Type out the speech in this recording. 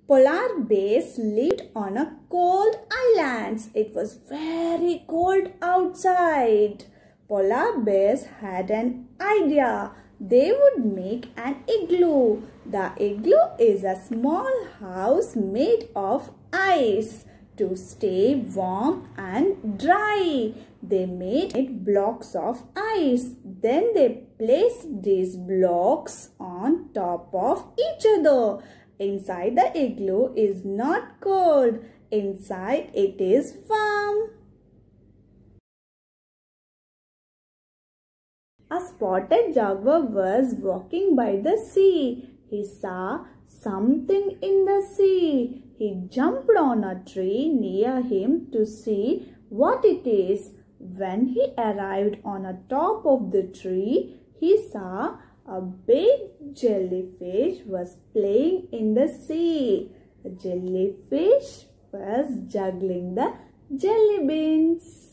Polar bears lived on a cold island. It was very cold outside. Polar bears had an idea. They would make an igloo. The igloo is a small house made of ice to stay warm and dry. They made blocks of ice. Then they placed these blocks on top of each other. Inside the igloo is not cold. Inside it is warm. A spotted jaguar was walking by the sea. He saw something in the sea. He jumped on a tree near him to see what it is. When he arrived on the top of the tree, he saw a big jellyfish was playing in the sea. The jellyfish was juggling the jelly beans.